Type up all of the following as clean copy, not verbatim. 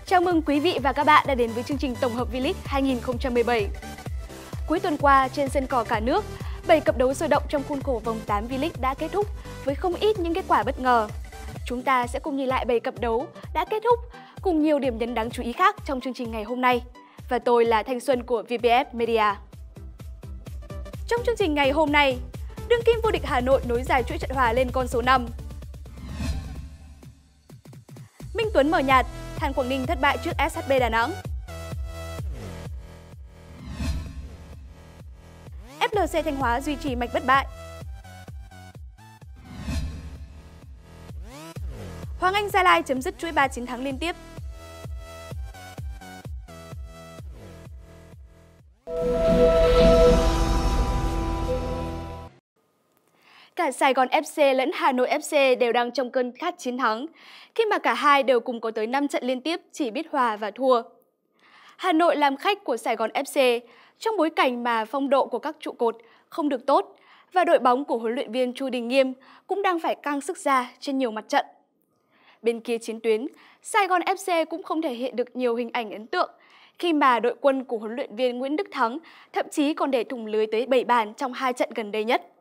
Chào mừng quý vị và các bạn đã đến với chương trình tổng hợp V-League 2017. Cuối tuần qua, trên sân cỏ cả nước, 7 cặp đấu sôi động trong khuôn khổ vòng 8 V-League đã kết thúc với không ít những kết quả bất ngờ. Chúng ta sẽ cùng nhìn lại 7 cặp đấu đã kết thúc cùng nhiều điểm nhấn đáng chú ý khác trong chương trình ngày hôm nay. Và tôi là Thanh Xuân của VPF Media. Trong chương trình ngày hôm nay, đương kim vô địch Hà Nội nối dài chuỗi trận hòa lên con số 5. Minh Tuấn mở nhạt, Than Quảng Ninh thất bại trước SHB Đà Nẵng. FLC Thanh Hóa duy trì mạch bất bại. Hoàng Anh Gia Lai chấm dứt chuỗi 3 chiến thắng liên tiếp. Cả Sài Gòn FC lẫn Hà Nội FC đều đang trong cơn khát chiến thắng, khi mà cả hai đều cùng có tới 5 trận liên tiếp chỉ biết hòa và thua. Hà Nội làm khách của Sài Gòn FC trong bối cảnh mà phong độ của các trụ cột không được tốt và đội bóng của huấn luyện viên Chu Đình Nghiêm cũng đang phải căng sức ra trên nhiều mặt trận. Bên kia chiến tuyến, Sài Gòn FC cũng không thể hiện được nhiều hình ảnh ấn tượng khi mà đội quân của huấn luyện viên Nguyễn Đức Thắng thậm chí còn để thủng lưới tới 7 bàn trong 2 trận gần đây nhất.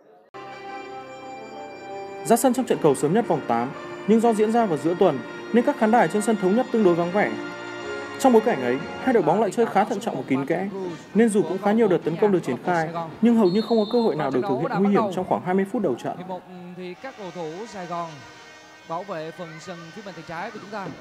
Ra sân trong trận cầu sớm nhất vòng 8, nhưng do diễn ra vào giữa tuần nên các khán đài trên sân Thống Nhất tương đối vắng vẻ. Trong bối cảnh ấy, hai đội bóng lại chơi khá thận trọng và kín kẽ, nên dù cũng khá nhiều đợt tấn công được triển khai, nhưng hầu như không có cơ hội nào được thực hiện nguy hiểm trong khoảng 20 phút đầu trận. Thì các cầu thủ Sài Gòn bảo vệ phần sân phía bên tay trái của chúng ta.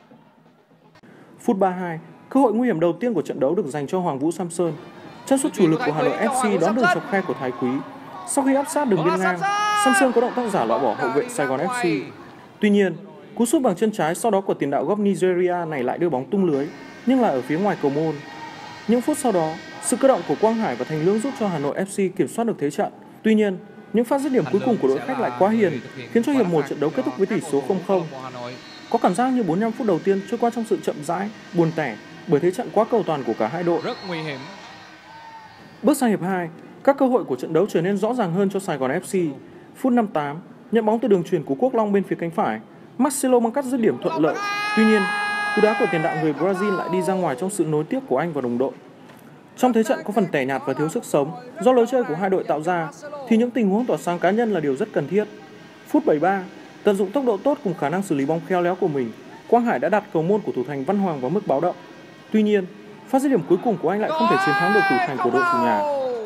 Phút 32, cơ hội nguy hiểm đầu tiên của trận đấu được dành cho Hoàng Vũ Samson. Chân sút chủ lực của Hà Nội FC đón đường chọc khe của Thái Quý. Sau khi áp sát đường biên ngang, Samson có động tác giả loại bỏ hậu vệ Sài Gòn FC. Tuy nhiên, cú sút bằng chân trái sau đó của tiền đạo gốc Nigeria này lại đưa bóng tung lưới, nhưng là ở phía ngoài cầu môn. Những phút sau đó, sự cơ động của Quang Hải và Thành Lương giúp cho Hà Nội FC kiểm soát được thế trận. Tuy nhiên, những pha dứt điểm cuối cùng của đội khách lại quá hiền, khiến cho hiệp 1 trận đấu kết thúc với tỷ số 0-0. Có cảm giác như 45 phút đầu tiên trôi qua trong sự chậm rãi, buồn tẻ bởi thế trận quá cầu toàn của cả hai đội. Rất nguy hiểm. Bước sang hiệp 2, các cơ hội của trận đấu trở nên rõ ràng hơn cho Sài Gòn FC. Phút 58, nhận bóng từ đường chuyền của Quốc Long bên phía cánh phải, Marcelo mang cắt dứt điểm thuận lợi. Tuy nhiên, cú đá của tiền đạo người Brazil lại đi ra ngoài trong sự nối tiếc của anh và đồng đội. Trong thế trận có phần tẻ nhạt và thiếu sức sống do lối chơi của hai đội tạo ra, thì những tình huống tỏa sáng cá nhân là điều rất cần thiết. Phút 73, tận dụng tốc độ tốt cùng khả năng xử lý bóng khéo léo của mình, Quang Hải đã đặt cầu môn của thủ thành Văn Hoàng vào mức báo động. Tuy nhiên, pha dứt điểm cuối cùng của anh lại không thể chiến thắng được thủ thành của đội chủ nhà.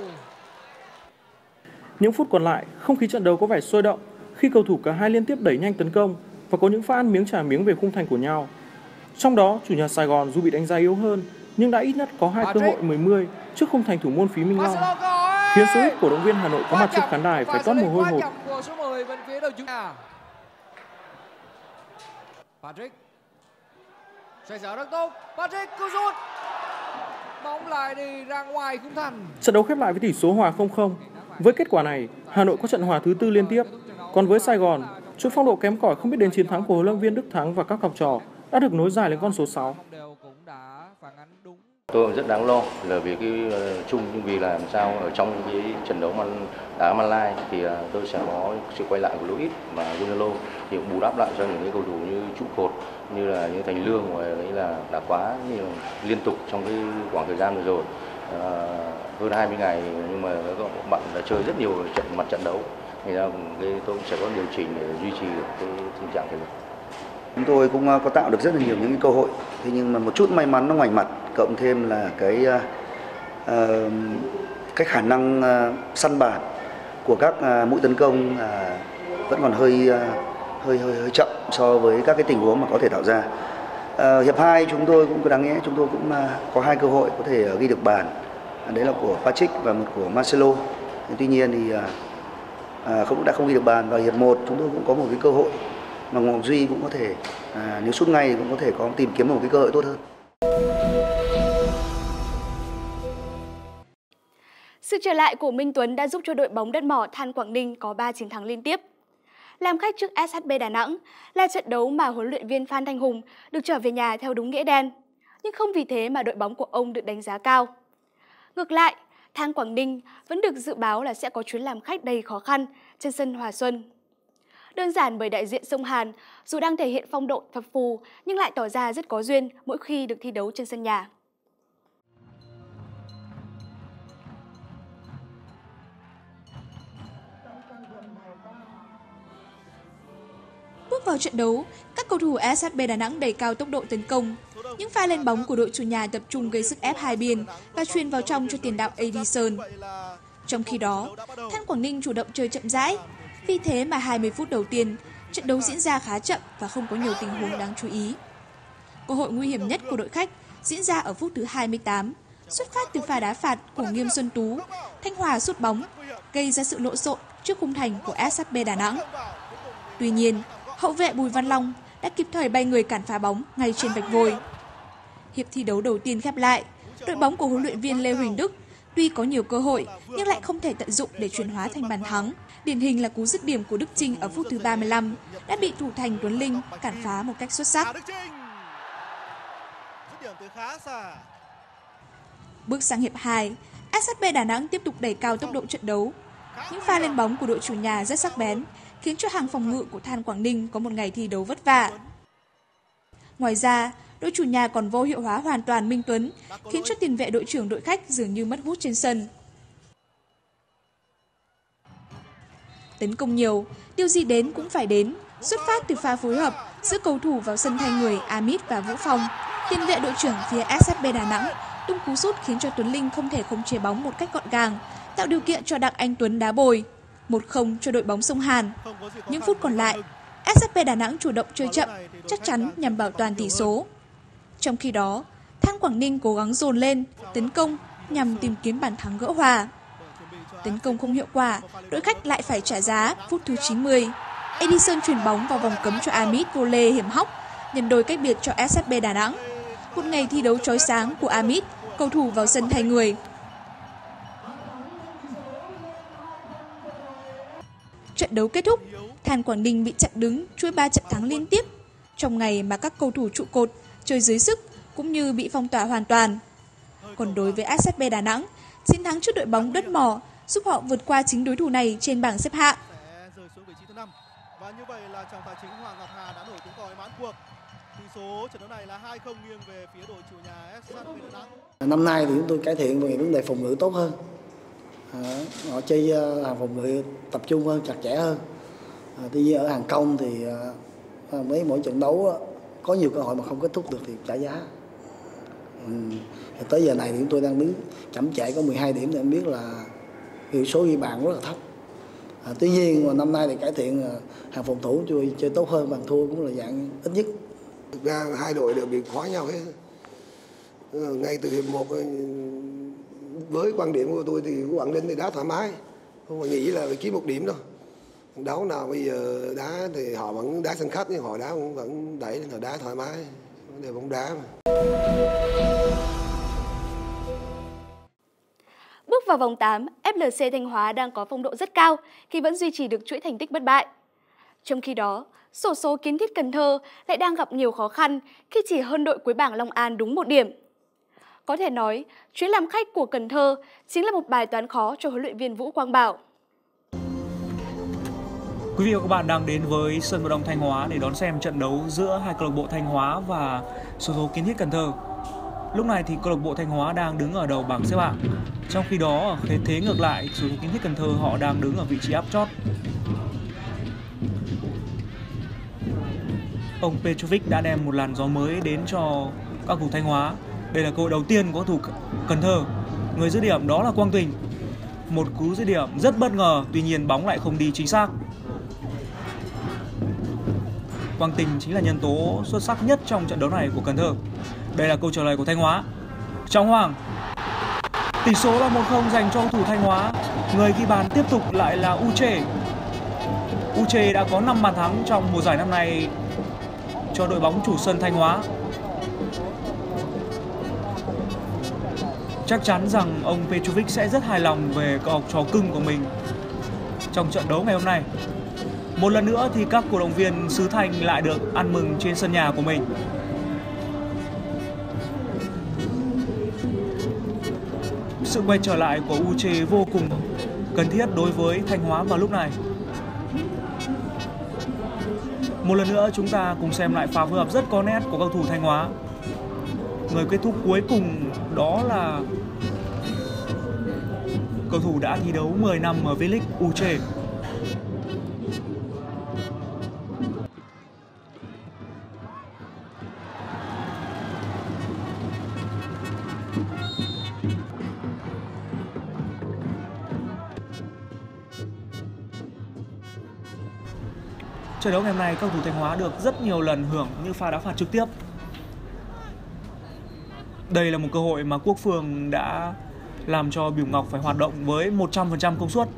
Những phút còn lại, không khí trận đấu có vẻ sôi động khi cầu thủ cả hai liên tiếp đẩy nhanh tấn công và có những pha ăn miếng trả miếng về khung thành của nhau. Trong đó, chủ nhà Sài Gòn dù bị đánh giá yếu hơn nhưng đã ít nhất có 2 cơ hội 10-10 trước khung thành thủ môn Phí Minh Long, khiến số ít cổ động viên Hà Nội có mặt trên khán đài phải toát mồ hôi hột. Patrick xoay sở rất tốt, Patrick cứu rút, bóng lại đi ra ngoài khung thành. Trận đấu khép lại với tỷ số hòa 0-0. Với kết quả này, Hà Nội có trận hòa thứ 4 liên tiếp. Còn với Sài Gòn, chuỗi phong độ kém cỏi không biết đến chiến thắng của huấn luyện viên Đức Thắng và các học trò đã được nối dài lên con số 6. Tôi cũng rất đáng lo là vì cái chung, nhưng vì làm sao ở trong cái trận đấu đá Malai thì tôi sẽ có sự quay lại của Luis và Gunalo thì cũng bù đắp lại cho những cái cầu thủ như trụ cột như là như Thành Lương và đấy là đã quá nhiều liên tục trong cái khoảng thời gian vừa rồi, hơn 20 ngày, nhưng mà các bạn đã chơi rất nhiều mặt trận đấu thì ra tôi cũng sẽ có điều chỉnh để duy trì được cái tình trạng thể lực. Chúng tôi cũng có tạo được rất là nhiều những cái cơ hội, thế nhưng mà một chút may mắn nó ngoảnh mặt, cộng thêm là cái khả năng săn bàn của các mũi tấn công vẫn còn hơi chậm so với các cái tình huống mà có thể tạo ra. Hiệp 2 chúng tôi cũng đáng nhẽ chúng tôi cũng có 2 cơ hội có thể ghi được bàn, đấy là của Patrick và một của Marcelo. Tuy nhiên thì đã không ghi được bàn. Và hiệp 1 chúng tôi cũng có một cái cơ hội mà Ngọc Duy cũng có thể nếu sút ngay thì cũng có thể tìm kiếm một cái cơ hội tốt hơn. Sự trở lại của Minh Tuấn đã giúp cho đội bóng đất mỏ Than Quảng Ninh có 3 chiến thắng liên tiếp. Làm khách trước SHB Đà Nẵng là trận đấu mà huấn luyện viên Phan Thanh Hùng được trở về nhà theo đúng nghĩa đen, nhưng không vì thế mà đội bóng của ông được đánh giá cao. Ngược lại, Than Quảng Ninh vẫn được dự báo là sẽ có chuyến làm khách đầy khó khăn trên sân Hòa Xuân. Đơn giản bởi đại diện sông Hàn, dù đang thể hiện phong độ phập phù nhưng lại tỏ ra rất có duyên mỗi khi được thi đấu trên sân nhà. Bước vào trận đấu, các cầu thủ SHB Đà Nẵng đẩy cao tốc độ tấn công. Những pha lên bóng của đội chủ nhà tập trung gây sức ép hai biên và chuyền vào trong cho tiền đạo Edison. Trong khi đó, Than Quảng Ninh chủ động chơi chậm rãi. Vì thế mà 20 phút đầu tiên, trận đấu diễn ra khá chậm và không có nhiều tình huống đáng chú ý. Cơ hội nguy hiểm nhất của đội khách diễn ra ở phút thứ 28, xuất phát từ pha đá phạt của Nghiêm Xuân Tú. Thanh Hòa sút bóng, gây ra sự lộn xộn trước khung thành của SHB Đà Nẵng. Tuy nhiên, hậu vệ Bùi Văn Long đã kịp thời bay người cản phá bóng ngay trên vạch vôi. Hiệp thi đấu đầu tiên khép lại, đội bóng của huấn luyện viên Lê Huỳnh Đức tuy có nhiều cơ hội nhưng lại không thể tận dụng để chuyển hóa thành bàn thắng. Điển hình là cú dứt điểm của Đức Chinh ở phút thứ 35 đã bị thủ thành Tuấn Linh cản phá một cách xuất sắc. Bước sang hiệp 2, SHB Đà Nẵng tiếp tục đẩy cao tốc độ trận đấu. Những pha lên bóng của đội chủ nhà rất sắc bén, khiến cho hàng phòng ngự của Than Quảng Ninh có một ngày thi đấu vất vả. Ngoài ra, đội chủ nhà còn vô hiệu hóa hoàn toàn Minh Tuấn, khiến cho tiền vệ đội trưởng đội khách dường như mất hút trên sân. Tấn công nhiều, điều gì đến cũng phải đến, xuất phát từ pha phối hợp giữa cầu thủ vào sân thay người Amit và Vũ Phong. Tiền vệ đội trưởng phía SHB Đà Nẵng tung cú sút khiến cho Tuấn Linh không thể khống chế bóng một cách gọn gàng, tạo điều kiện cho Đặng Anh Tuấn đá bồi. 1-0 cho đội bóng sông Hàn. Những phút còn lại, SHB Đà Nẵng chủ động chơi chậm, chắc chắn nhằm bảo toàn tỷ số. Trong khi đó, Than Quảng Ninh cố gắng dồn lên, tấn công nhằm tìm kiếm bàn thắng gỡ hòa. Tấn công không hiệu quả, đội khách lại phải trả giá phút thứ 90. Edison chuyền bóng vào vòng cấm cho Amit vô lê hiểm hóc, nhân đôi cách biệt cho SHB Đà Nẵng. Một ngày thi đấu chói sáng của Amit, cầu thủ vào sân thay người. Trận đấu kết thúc, Than Quảng Ninh bị chặn đứng chuỗi 3 trận thắng liên tiếp, trong ngày mà các cầu thủ trụ cột chơi dưới sức cũng như bị phong tỏa hoàn toàn. Còn đối với SHB Đà Nẵng, chiến thắng trước đội bóng Đất Mỏ giúp họ vượt qua chính đối thủ này trên bảng xếp hạng. Và như vậy là trọng tài chính Hoàng Ngọc Hà đã nổi tiếng còi mãn cuộc. Tỷ số trận đấu này là 2-0 nghiêng về phía đội chủ nhà SHB Đà Nẵng. Năm nay thì chúng tôi cải thiện về vấn đề phòng ngự tốt hơn. Họ chơi hàng phòng ngự tập trung hơn, chặt chẽ hơn. Tuy nhiên ở hàng công thì mỗi trận đấu có nhiều cơ hội mà không kết thúc được thì trả giá. Tới giờ này thì chúng tôi đang đứng chậm trễ có 12 điểm thì em biết là hiệu số ghi bàn rất là thấp. Tuy nhiên mà năm nay thì cải thiện hàng phòng thủ chơi tốt hơn, bàn thua cũng là dạng ít nhất. Thực ra hai đội đều bị khó nhau hết. Ngay từ hiệp 1 với quan điểm của tôi thì Quảng Ninh thì đá thoải mái, không phải nghĩ là kiếm một điểm đâu. Đấu nào bây giờ đá thì họ vẫn đá sân khách nhưng họ đá vẫn đẩy là đá thoải mái, vấn đề bóng đá mà. Bước vào vòng 8, FLC Thanh Hóa đang có phong độ rất cao khi vẫn duy trì được chuỗi thành tích bất bại. Trong khi đó, xổ số Kiến Thiết Cần Thơ lại đang gặp nhiều khó khăn khi chỉ hơn đội cuối bảng Long An đúng 1 điểm. Có thể nói, chuyến làm khách của Cần Thơ chính là một bài toán khó cho huấn luyện viên Vũ Quang Bảo. Quý vị và các bạn đang đến với sân vận động Thanh Hóa để đón xem trận đấu giữa hai câu lạc bộ Thanh Hóa và xổ số Kiến Thiết Cần Thơ. Lúc này thì câu lạc bộ Thanh Hóa đang đứng ở đầu bảng xếp hạng. Trong khi đó ở thế ngược lại, xổ số Kiến Thiết Cần Thơ họ đang đứng ở vị trí áp chót. Ông Petrovic đã đem một làn gió mới đến cho các cầu thủ Thanh Hóa. Đây là cơ hội đầu tiên của cầu thủ Cần Thơ. Người dứt điểm đó là Quang Tình. Một cú dứt điểm rất bất ngờ, tuy nhiên bóng lại không đi chính xác. Quang Tình chính là nhân tố xuất sắc nhất trong trận đấu này của Cần Thơ. Đây là câu trả lời của Thanh Hóa. Trọng Hoàng. Tỷ số là 1-0 dành cho cầu thủ Thanh Hóa. Người ghi bàn tiếp tục lại là Uche. Uche đã có 5 bàn thắng trong mùa giải năm nay cho đội bóng chủ sân Thanh Hóa. Chắc chắn rằng ông Petrovic sẽ rất hài lòng về các học trò cưng của mình trong trận đấu ngày hôm nay. Một lần nữa thì các cổ động viên xứ Thanh lại được ăn mừng trên sân nhà của mình. Sự quay trở lại của Uche vô cùng cần thiết đối với Thanh Hóa vào lúc này. Một lần nữa chúng ta cùng xem lại pha phối hợp rất có nét của cầu thủ Thanh Hóa. Người kết thúc cuối cùng đó là cầu thủ đã thi đấu 10 năm ở V-League Uche. Trận đấu ngày hôm nay, cầu thủ Thanh Hóa được rất nhiều lần hưởng những pha đá phạt trực tiếp. Đây là một cơ hội mà Quốc Phương đã làm cho Bửu Ngọc phải hoạt động với 100% công suất.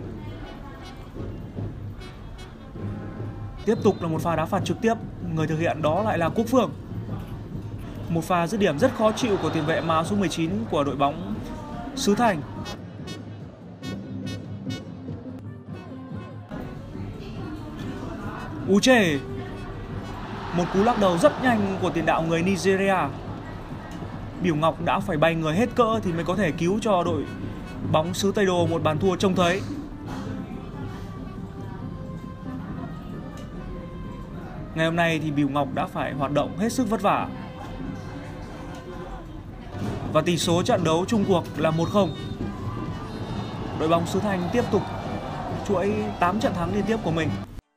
Tiếp tục là một pha đá phạt trực tiếp, người thực hiện đó lại là Quốc Phương. Một pha dứt điểm rất khó chịu của tiền vệ mang áo số 19 của đội bóng xứ Thành. Uche. Một cú lắc đầu rất nhanh của tiền đạo người Nigeria. Bửu Ngọc đã phải bay người hết cỡ thì mới có thể cứu cho đội bóng xứ Tây Đô một bàn thua trông thấy. Ngày hôm nay thì Bửu Ngọc đã phải hoạt động hết sức vất vả. Và tỷ số trận đấu chung cuộc là 1-0. Đội bóng xứ Thanh tiếp tục chuỗi 8 trận thắng liên tiếp của mình.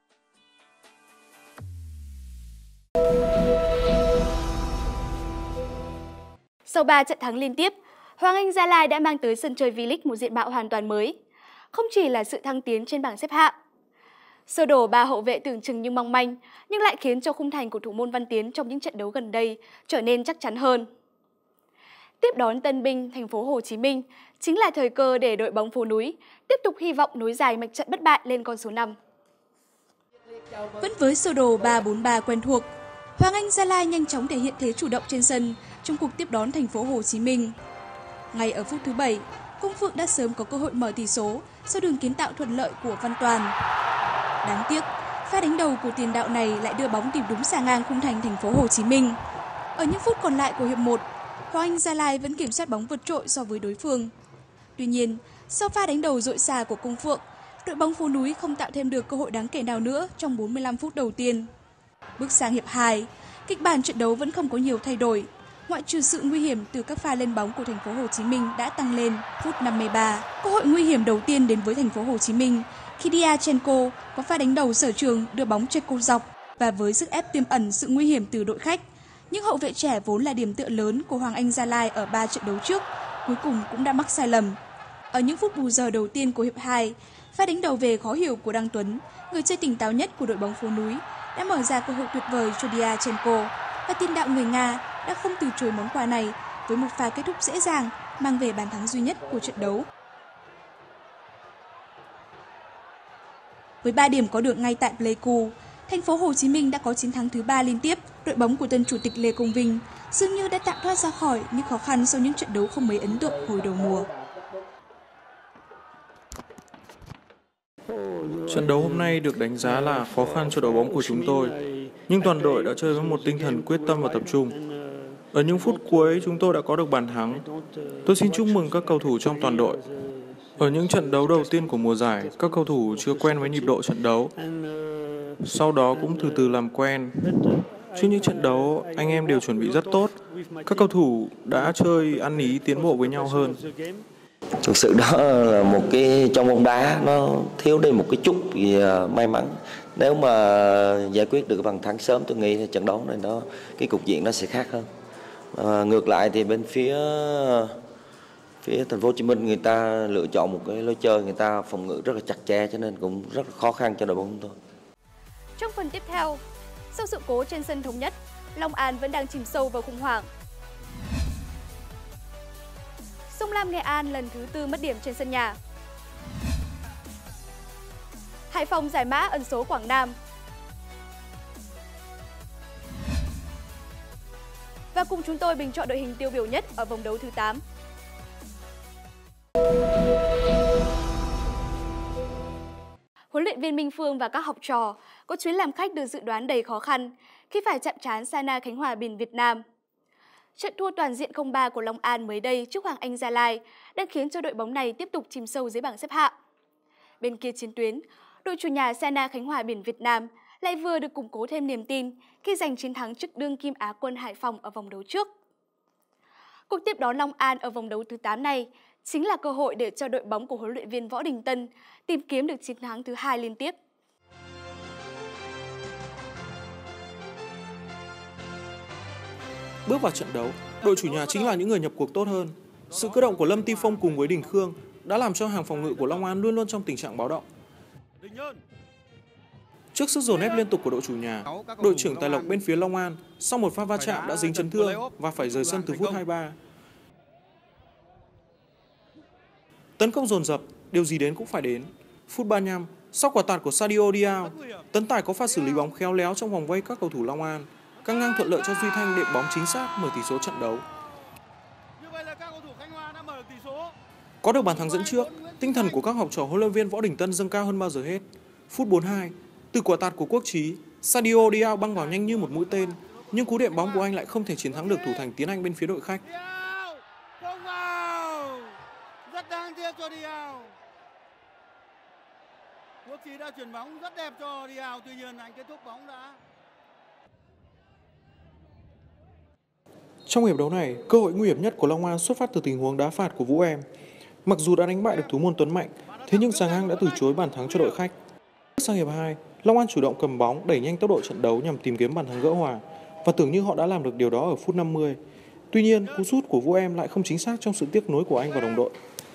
Sau 3 trận thắng liên tiếp, Hoàng Anh Gia Lai đã mang tới sân chơi V-League một diện mạo hoàn toàn mới. Không chỉ là sự thăng tiến trên bảng xếp hạng. Sơ đồ 3 hậu vệ tưởng chừng như mong manh, nhưng lại khiến cho khung thành của thủ môn Văn Tiến trong những trận đấu gần đây trở nên chắc chắn hơn. Tiếp đón Tân Binh, thành phố Hồ Chí Minh chính là thời cơ để đội bóng phố núi tiếp tục hy vọng nối dài mạch trận bất bại lên con số 5. Vẫn với sơ đồ 3-4-3 quen thuộc, Hoàng Anh Gia Lai nhanh chóng thể hiện thế chủ động trên sân trong cuộc tiếp đón thành phố Hồ Chí Minh. Ngay ở phút thứ 7, Công Phượng đã sớm có cơ hội mở tỷ số sau đường kiến tạo thuận lợi của Văn Toàn. Đáng tiếc, pha đánh đầu của tiền đạo này lại đưa bóng tìm đúng xà ngang khung thành thành phố Hồ Chí Minh. Ở những phút còn lại của hiệp 1, Hoàng Anh Gia Lai vẫn kiểm soát bóng vượt trội so với đối phương. Tuy nhiên, sau pha đánh đầu dội xà của Công Phượng, đội bóng phố núi không tạo thêm được cơ hội đáng kể nào nữa trong 45 phút đầu tiên. Bước sang hiệp 2, kịch bản trận đấu vẫn không có nhiều thay đổi, ngoại trừ sự nguy hiểm từ các pha lên bóng của thành phố Hồ Chí Minh đã tăng lên. Phút 53, cơ hội nguy hiểm đầu tiên đến với thành phố Hồ Chí Minh khi Diachenko có pha đánh đầu sở trường đưa bóng Cheko dọc, và với sức ép tiềm ẩn sự nguy hiểm từ đội khách, những hậu vệ trẻ vốn là điểm tựa lớn của Hoàng Anh Gia Lai ở 3 trận đấu trước cuối cùng cũng đã mắc sai lầm. Ở những phút bù giờ đầu tiên của hiệp 2, pha đánh đầu về khó hiểu của Đăng Tuấn, người chơi tỉnh táo nhất của đội bóng phố núi, đã mở ra cơ hội tuyệt vời cho Diachenko, và tiền đạo người Nga đã không từ chối món quà này với một pha kết thúc dễ dàng mang về bàn thắng duy nhất của trận đấu. Với 3 điểm có được ngay tại Pleiku, thành phố Hồ Chí Minh đã có chiến thắng thứ 3 liên tiếp. Đội bóng của tân chủ tịch Lê Công Vinh dường như đã tạm thoát ra khỏi những khó khăn sau những trận đấu không mấy ấn tượng hồi đầu mùa. Trận đấu hôm nay được đánh giá là khó khăn cho đội bóng của chúng tôi, nhưng toàn đội đã chơi với một tinh thần quyết tâm và tập trung. Ở những phút cuối, chúng tôi đã có được bàn thắng. Tôi xin chúc mừng các cầu thủ trong toàn đội. Ở những trận đấu đầu tiên của mùa giải, các cầu thủ chưa quen với nhịp độ trận đấu. Sau đó cũng từ từ làm quen. Trước những trận đấu, anh em đều chuẩn bị rất tốt. Các cầu thủ đã chơi ăn ý tiến bộ với nhau hơn. Thực sự đó là một cái trong bóng đá nó thiếu đi một cái chút gì may mắn. Nếu mà giải quyết được bàn thắng sớm, tôi nghĩ trận đấu này cái cục diện nó sẽ khác hơn. Ngược lại thì bên phía thành phố Hồ Chí Minh, người ta lựa chọn một cái lối chơi, người ta phòng ngự rất là chặt chẽ, cho nên cũng rất là khó khăn cho đội bóng chúng tôi. Trong phần tiếp theo, sau sự cố trên sân Thống Nhất, Long An vẫn đang chìm sâu vào khủng hoảng. Sông Lam Nghệ An lần thứ 4 mất điểm trên sân nhà. Hải Phòng giải mã ẩn số Quảng Nam. Và cùng chúng tôi bình chọn đội hình tiêu biểu nhất ở vòng đấu thứ 8. Huấn luyện viên Minh Phương và các học trò có chuyến làm khách được dự đoán đầy khó khăn khi phải chạm trán Sana Khánh Hòa Biển Việt Nam. Trận thua toàn diện 0-3 của Long An mới đây trước Hoàng Anh Gia Lai đang khiến cho đội bóng này tiếp tục chìm sâu dưới bảng xếp hạng. Bên kia chiến tuyến, đội chủ nhà Sana Khánh Hòa Biển Việt Nam lại vừa được củng cố thêm niềm tin khi giành chiến thắng trước đương kim Á quân Hải Phòng ở vòng đấu trước. Cuộc tiếp đón Long An ở vòng đấu thứ 8 này chính là cơ hội để cho đội bóng của huấn luyện viên Võ Đình Tân tìm kiếm được chiến thắng thứ 2 liên tiếp. Bước vào trận đấu, đội chủ nhà chính là những người nhập cuộc tốt hơn. Sự cơ động của Lâm Ti Phong cùng với Đình Khương đã làm cho hàng phòng ngự của Long An luôn luôn trong tình trạng báo động. Trước sức dồn ép liên tục của đội chủ nhà, đội trưởng Tài Lộc bên phía Long An sau một pha va chạm đã dính chấn thương và phải rời sân từ phút 23. Tấn công dồn dập, điều gì đến cũng phải đến. Phút 35, sau quả tạt của Sadio Diao, Tấn Tài có pha xử lý bóng khéo léo trong vòng vây các cầu thủ Long An, căng ngang thuận lợi cho Duy Thanh đệm bóng chính xác mở tỷ số trận đấu. Có được bàn thắng dẫn trước, tinh thần của các học trò huấn luyện viên Võ Đình Tân dâng cao hơn bao giờ hết. Phút 42, từ quả tạt của Quốc Chí, Sadio Diao băng vào nhanh như một mũi tên, nhưng cú đệm bóng của anh lại không thể chiến thắng được thủ thành Tiến Anh bên phía đội khách. Không vào. Rất đáng tiếc cho Diao. Quốc Chí đã chuyển bóng rất đẹp cho Diao, tuy nhiên anh kết thúc bóng đã. Trong hiệp đấu này, cơ hội nguy hiểm nhất của Long An xuất phát từ tình huống đá phạt của Vũ Em. Mặc dù đã đánh bại được thủ môn Tuấn Mạnh, thế nhưng Giàng Hang đã từ chối bàn thắng cho đội khách. Sang hiệp 2, Long An chủ động cầm bóng, đẩy nhanh tốc độ trận đấu nhằm tìm kiếm bàn thắng gỡ hòa và tưởng như họ đã làm được điều đó ở phút 50. Tuy nhiên, cú sút của Vũ Em lại không chính xác trong sự tiếc nuối của anh và đồng đội.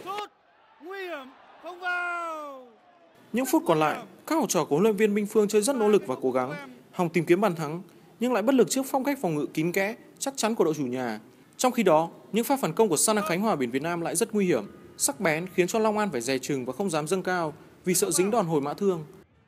Những phút còn lại, các học trò của huấn luyện viên Minh Phương chơi rất nỗ lực và cố gắng, hòng tìm kiếm bàn thắng, nhưng lại bất lực trước phong cách phòng ngự kín kẽ, chắc chắn của đội chủ nhà. Trong khi đó, những pha phản công của San Khánh Hòa Biển Việt Nam lại rất nguy hiểm, sắc bén khiến cho Long An phải dè chừng và không dám dâng cao vì sợ dính đòn hồi mã thương.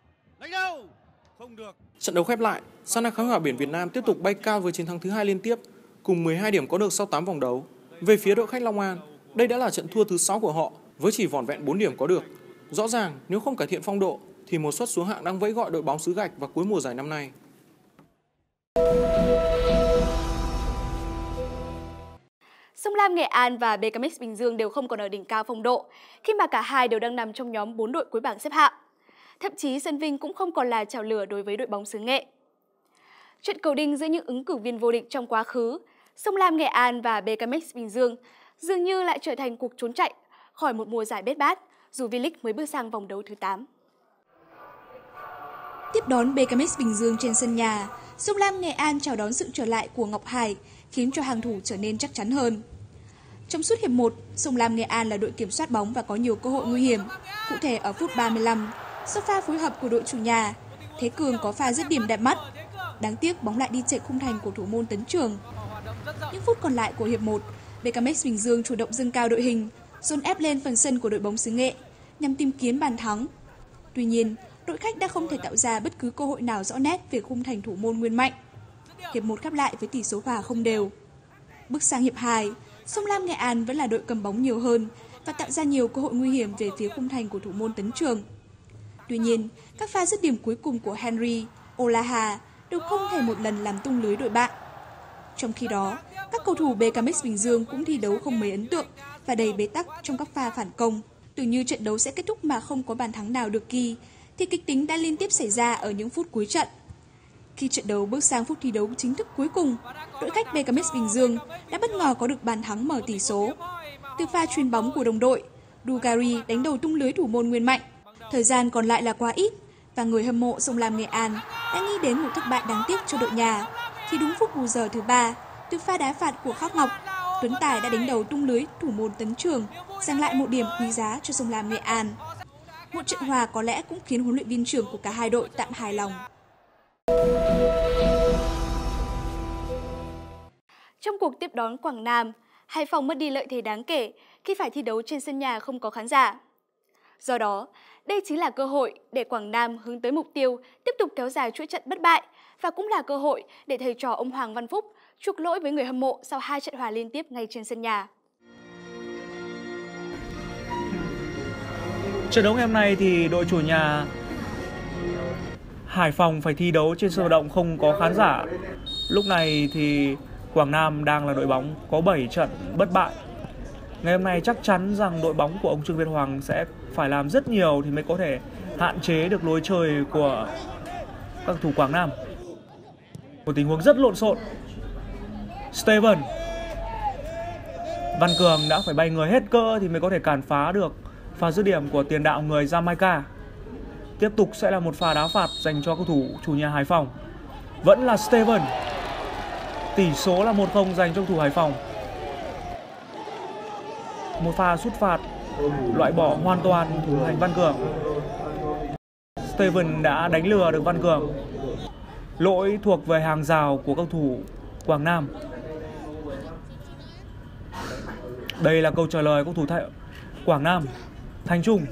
Trận đấu khép lại, San Khánh Hòa Biển Việt Nam tiếp tục bay cao với chiến thắng thứ 2 liên tiếp, cùng 12 điểm có được sau 8 vòng đấu. Về phía đội khách Long An, đây đã là trận thua thứ 6 của họ với chỉ vỏn vẹn 4 điểm có được. Rõ ràng, nếu không cải thiện phong độ thì một suất xuống hạng đang vẫy gọi đội bóng xứ Gạch vào cuối mùa giải năm nay. Sông Lam Nghệ An và BKMX Bình Dương đều không còn ở đỉnh cao phong độ khi mà cả hai đều đang nằm trong nhóm 4 đội cuối bảng xếp hạng. Thậm chí Sơn Vinh cũng không còn là chảo lửa đối với đội bóng xứ Nghệ. Trận cầu đinh giữa những ứng cử viên vô địch trong quá khứ, Sông Lam Nghệ An và BKMX Bình Dương dường như lại trở thành cuộc trốn chạy khỏi một mùa giải bết bát dù V-League mới bước sang vòng đấu thứ 8. Tiếp đón BKMX Bình Dương trên sân nhà, Sông Lam Nghệ An chào đón sự trở lại của Ngọc Hải, khiến cho hàng thủ trở nên chắc chắn hơn. Trong suốt hiệp 1, Sông Lam Nghệ An là đội kiểm soát bóng và có nhiều cơ hội nguy hiểm. Cụ thể ở phút 35, sau pha phối hợp của đội chủ nhà, Thế Cường có pha dứt điểm đẹp mắt. Đáng tiếc bóng lại đi trệ khung thành của thủ môn Tấn Trường. Những phút còn lại của hiệp 1, BKMX Bình Dương chủ động dâng cao đội hình, dồn ép lên phần sân của đội bóng xứ Nghệ nhằm tìm kiếm bàn thắng. Tuy nhiên, đội khách đã không thể tạo ra bất cứ cơ hội nào rõ nét về khung thành thủ môn Nguyên Mạnh. Hiệp 1 khép lại với tỷ số hòa không đều. Bước sang hiệp 2, Sông Lam Nghệ An vẫn là đội cầm bóng nhiều hơn và tạo ra nhiều cơ hội nguy hiểm về phía khung thành của thủ môn Tấn Trường. Tuy nhiên, các pha dứt điểm cuối cùng của Henry, Olaha đều không thể một lần làm tung lưới đội bạn. Trong khi đó, các cầu thủ BKMX Bình Dương cũng thi đấu không mấy ấn tượng và đầy bế tắc trong các pha phản công. Tưởng như trận đấu sẽ kết thúc mà không có bàn thắng nào được ghi, thì kịch tính đã liên tiếp xảy ra ở những phút cuối trận. Khi trận đấu bước sang phút thi đấu chính thức cuối cùng, đội khách BKMX Bình Dương đã bất ngờ có được bàn thắng mở tỷ số. Từ pha chuyền bóng của đồng đội, Dugari đánh đầu tung lưới thủ môn Nguyên Mạnh. Thời gian còn lại là quá ít và người hâm mộ Sông Lam Nghệ An đã nghĩ đến một thất bại đáng tiếc cho đội nhà. Khi đúng phút bù giờ thứ 3, từ pha đá phạt của Khắc Ngọc, Tuấn Tài đã đánh đầu tung lưới thủ môn Tấn Trường, giành lại một điểm quý giá cho Sông Lam Nghệ An. Một trận hòa có lẽ cũng khiến huấn luyện viên trưởng của cả hai đội tạm hài lòng. Trong cuộc tiếp đón Quảng Nam, Hải Phòng mất đi lợi thế đáng kể khi phải thi đấu trên sân nhà không có khán giả. Do đó, đây chính là cơ hội để Quảng Nam hướng tới mục tiêu tiếp tục kéo dài chuỗi trận bất bại và cũng là cơ hội để thầy trò ông Hoàng Văn Phúc chuộc lỗi với người hâm mộ sau 2 trận hòa liên tiếp ngay trên sân nhà. Trận đấu ngày hôm nay thì đội chủ nhà Hải Phòng phải thi đấu trên sân vận động không có khán giả. Lúc này thì Quảng Nam đang là đội bóng có 7 trận bất bại. Ngày hôm nay chắc chắn rằng đội bóng của ông Trương Việt Hoàng sẽ phải làm rất nhiều thì mới có thể hạn chế được lối chơi của các thủ Quảng Nam. Một tình huống rất lộn xộn. Steven Văn Cường đã phải bay người hết cỡ thì mới có thể cản phá được pha dứt điểm của tiền đạo người Jamaica. Tiếp tục sẽ là một pha đá phạt dành cho cầu thủ chủ nhà Hải Phòng. Vẫn là Steven. Tỷ số là 1-0 dành cho cầu thủ Hải Phòng. Một pha sút phạt loại bỏ hoàn toàn thủ thành Văn Cường. Steven đã đánh lừa được Văn Cường. Lỗi thuộc về hàng rào của cầu thủ Quảng Nam. Đây là câu trả lời cầu thủ Quảng Nam. Thành Trung.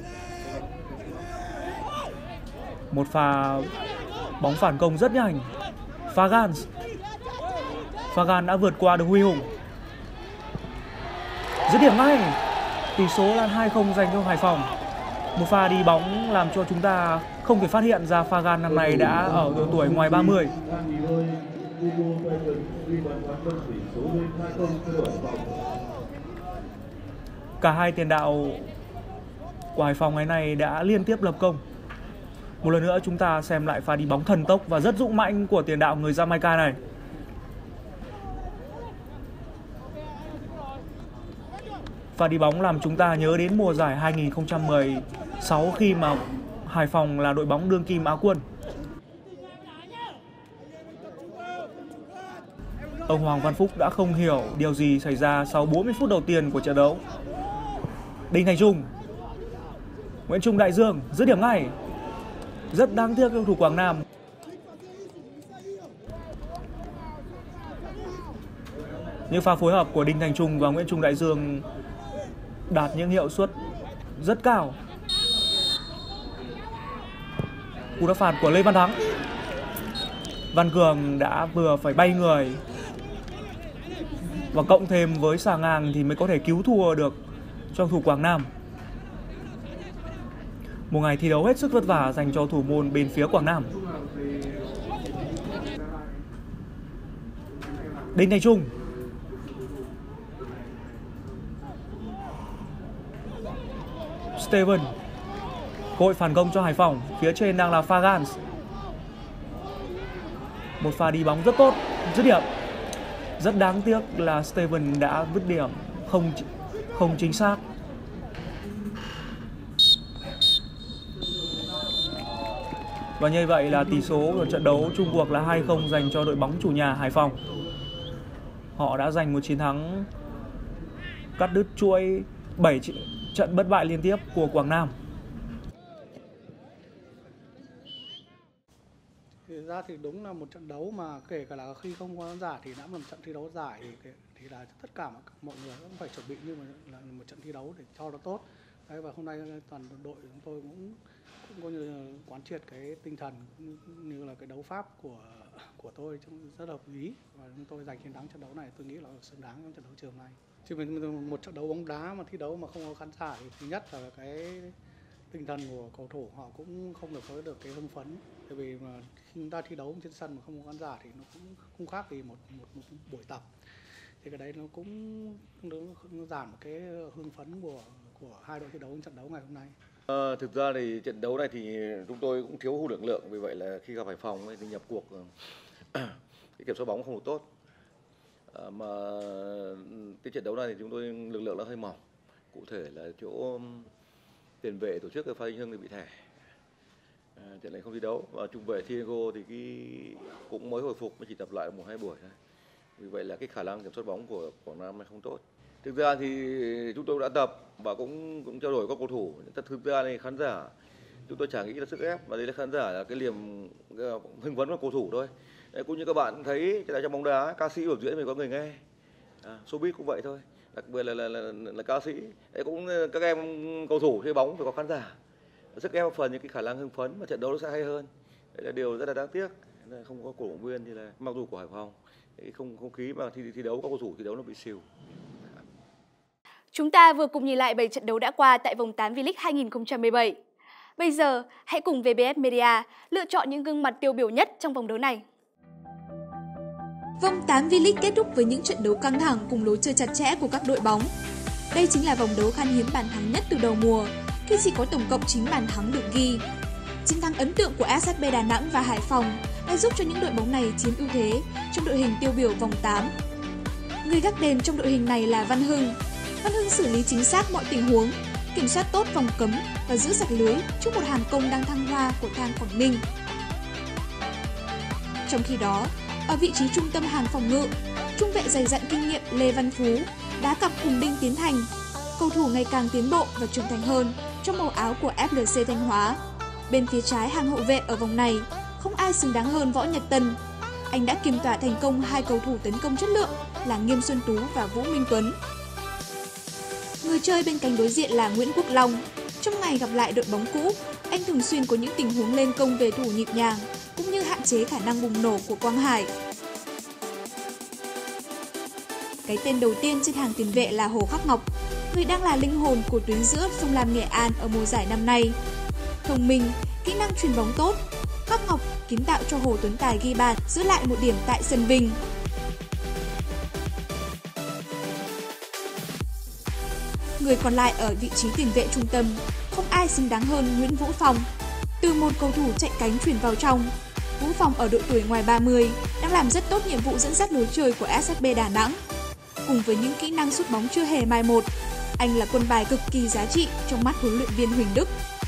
Một pha bóng phản công rất nhanh. Fagan đã vượt qua được Huy Hùng. Dứt điểm ngay. Tỷ số là 2-0 dành cho Hải Phòng. Một pha đi bóng làm cho chúng ta không thể phát hiện ra Fagan năm nay đã ở độ tuổi ngoài 30. Cả hai tiền đạo của Hải Phòng ngày nay đã liên tiếp lập công. Một lần nữa chúng ta xem lại pha đi bóng thần tốc và rất dũng mãnh của tiền đạo người Jamaica này. Pha đi bóng làm chúng ta nhớ đến mùa giải 2016 khi mà Hải Phòng là đội bóng đương kim Á quân. Ông Hoàng Văn Phúc đã không hiểu điều gì xảy ra sau 40 phút đầu tiên của trận đấu. Đinh Thành Trung. Nguyễn Trung Đại Dương dứt điểm ngay. Rất đáng tiếc cầu thủ Quảng Nam. Những pha phối hợp của Đinh Thành Trung và Nguyễn Trung Đại Dương đạt những hiệu suất rất cao. Cú đá phạt của Lê Văn Thắng. Văn Cường đã vừa phải bay người và cộng thêm với xà ngang thì mới có thể cứu thua được cho thủ Quảng Nam. Một ngày thi đấu hết sức vất vả dành cho thủ môn bên phía Quảng Nam. Đinh Thành Trung. Steven. Cơ hội phản công cho Hải Phòng. Phía trên đang là Fagan. Một pha đi bóng rất tốt. Dứt điểm. Rất đáng tiếc là Steven đã vứt điểm không chính xác. Và như vậy là tỷ số của trận đấu chung cuộc là 2-0 dành cho đội bóng chủ nhà Hải Phòng. Họ đã giành một chiến thắng cắt đứt chuỗi 7 trận bất bại liên tiếp của Quảng Nam. Thực ra thì đúng là một trận đấu mà kể cả là khi không có khán giả thì đã là một trận thi đấu giải thì là tất cả mọi người cũng phải chuẩn bị như là một trận thi đấu để cho nó tốt. Đấy, và hôm nay toàn đội chúng tôi cũng có như quán triệt cái tinh thần như là cái đấu pháp của tôi rất hợp lý, và chúng tôi giành chiến thắng trận đấu này tôi nghĩ là xứng đáng trong trận đấu chiều nay. Chứ mình một trận đấu bóng đá mà thi đấu mà không có khán giả thì thứ nhất là cái tinh thần của cầu thủ họ cũng không có được cái hưng phấn, tại vì mà khi chúng ta thi đấu trên sân mà không có khán giả thì nó cũng không khác gì một buổi tập, thì cái đấy nó cũng giảm cái hưng phấn của hai đội thi đấu trong trận đấu ngày hôm nay. Thực ra thì trận đấu này thì chúng tôi cũng thiếu hụt lực lượng, vì vậy là khi gặp Hải Phòng thì nhập cuộc cái kiểm soát bóng không được tốt, mà cái trận đấu này thì chúng tôi lực lượng nó hơi mỏng, cụ thể là chỗ tiền vệ tổ chức Phan Anh Hưng thì bị thẻ, trận này không thi đấu, và trung vệ Thiago thì cũng mới hồi phục, mới chỉ tập lại 1-2 buổi thôi, vì vậy là cái khả năng kiểm soát bóng của Quảng Nam này không tốt. Thực ra thì chúng tôi đã tập và cũng trao đổi với các cầu thủ. Thực ra này khán giả chúng tôi chẳng nghĩ là sức ép, và đây là khán giả là cái niềm hưng phấn của cầu thủ thôi. Đấy, cũng như các bạn thấy trong bóng đá ca sĩ biểu diễn thì có người nghe, showbiz cũng vậy thôi, đặc biệt là ca sĩ. Đấy, cũng các em cầu thủ chơi bóng phải có khán giả, sức ép một phần những cái khả năng hưng phấn và trận đấu nó sẽ hay hơn. Đấy là điều rất là đáng tiếc, không có cổ động viên thì là mặc dù của Hải Phòng không khí mà thi đấu các cầu thủ thi đấu nó bị xìu. Chúng ta vừa cùng nhìn lại 7 trận đấu đã qua tại vòng 8 V-League 2017. Bây giờ, hãy cùng VBS Media lựa chọn những gương mặt tiêu biểu nhất trong vòng đấu này. Vòng 8 V-League kết thúc với những trận đấu căng thẳng cùng lối chơi chặt chẽ của các đội bóng. Đây chính là vòng đấu khan hiếm bàn thắng nhất từ đầu mùa, khi chỉ có tổng cộng 9 bàn thắng được ghi. Chiến thắng ấn tượng của SHB Đà Nẵng và Hải Phòng đã giúp cho những đội bóng này chiếm ưu thế trong đội hình tiêu biểu vòng 8. Người gác đền trong đội hình này là Văn Hưng. Văn Hưng xử lý chính xác mọi tình huống, kiểm soát tốt vòng cấm và giữ sạch lưới trước một hàng công đang thăng hoa của Thang Quảng Ninh. Trong khi đó, ở vị trí trung tâm hàng phòng ngự, trung vệ dày dặn kinh nghiệm Lê Văn Phú đá cặp cùng Đinh Tiến Thành, cầu thủ ngày càng tiến bộ và trưởng thành hơn trong màu áo của FLC Thanh Hóa. Bên phía trái hàng hậu vệ ở vòng này, không ai xứng đáng hơn Võ Nhật Tân. Anh đã kiêm tỏa thành công hai cầu thủ tấn công chất lượng là Nghiêm Xuân Tú và Vũ Minh Tuấn. Người chơi bên cánh đối diện là Nguyễn Quốc Long. Trong ngày gặp lại đội bóng cũ, anh thường xuyên có những tình huống lên công về thủ nhịp nhàng, cũng như hạn chế khả năng bùng nổ của Quang Hải. Cái tên đầu tiên trên hàng tiền vệ là Hồ Khắc Ngọc, người đang là linh hồn của tuyến giữa Sông Lam Nghệ An ở mùa giải năm nay. Thông minh, kỹ năng chuyền bóng tốt, Khắc Ngọc kiến tạo cho Hồ Tuấn Tài ghi bàn giữ lại một điểm tại sân Vinh. Người còn lại ở vị trí tiền vệ trung tâm, không ai xứng đáng hơn Nguyễn Vũ Phong. Từ một cầu thủ chạy cánh chuyển vào trong, Vũ Phong ở độ tuổi ngoài 30 đang làm rất tốt nhiệm vụ dẫn dắt lối chơi của SHB Đà Nẵng. Cùng với những kỹ năng sút bóng chưa hề mai một, anh là quân bài cực kỳ giá trị trong mắt huấn luyện viên Huỳnh Đức.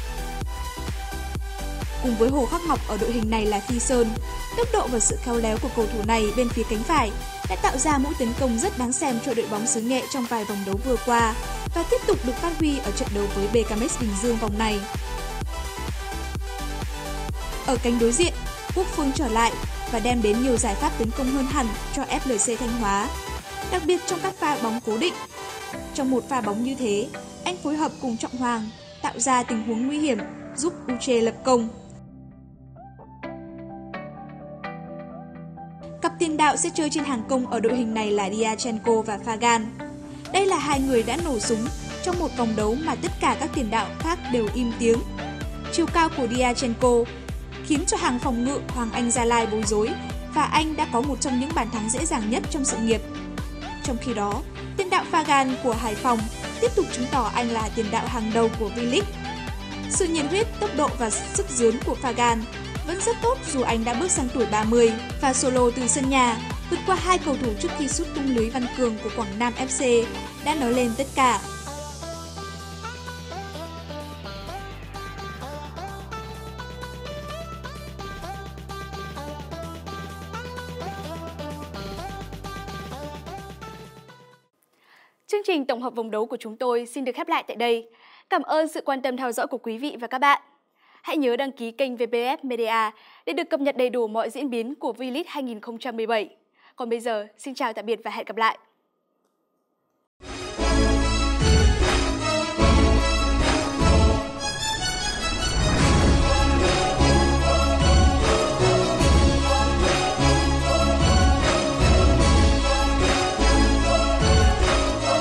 Cùng với Hồ Khắc Ngọc ở đội hình này là Phi Sơn, tốc độ và sự khéo léo của cầu thủ này bên phía cánh phải đã tạo ra mũi tấn công rất đáng xem cho đội bóng xứ Nghệ trong vài vòng đấu vừa qua và tiếp tục được phát huy ở trận đấu với BKMX Bình Dương vòng này. Ở cánh đối diện, Quốc Phương trở lại và đem đến nhiều giải pháp tấn công hơn hẳn cho FLC Thanh Hóa, đặc biệt trong các pha bóng cố định. Trong một pha bóng như thế, anh phối hợp cùng Trọng Hoàng tạo ra tình huống nguy hiểm giúp Uche lập công. Cặp tiền đạo sẽ chơi trên hàng công ở đội hình này là Diachenko và Fagan. Đây là hai người đã nổ súng trong một vòng đấu mà tất cả các tiền đạo khác đều im tiếng. Chiều cao của Diachenko khiến cho hàng phòng ngự Hoàng Anh Gia Lai bối rối và anh đã có một trong những bàn thắng dễ dàng nhất trong sự nghiệp. Trong khi đó, tiền đạo Fagan của Hải Phòng tiếp tục chứng tỏ anh là tiền đạo hàng đầu của V-League. Sự nhiệt huyết, tốc độ và sức dướn của Fagan vẫn rất tốt dù anh đã bước sang tuổi 30 và solo từ sân nhà, vượt qua hai cầu thủ trước khi sút tung lưới Văn Cường của Quảng Nam FC đã nói lên tất cả. Chương trình tổng hợp vòng đấu của chúng tôi xin được khép lại tại đây. Cảm ơn sự quan tâm theo dõi của quý vị và các bạn. Hãy nhớ đăng ký kênh VPF Media để được cập nhật đầy đủ mọi diễn biến của V-League 2017. Còn bây giờ, xin chào tạm biệt và hẹn gặp lại!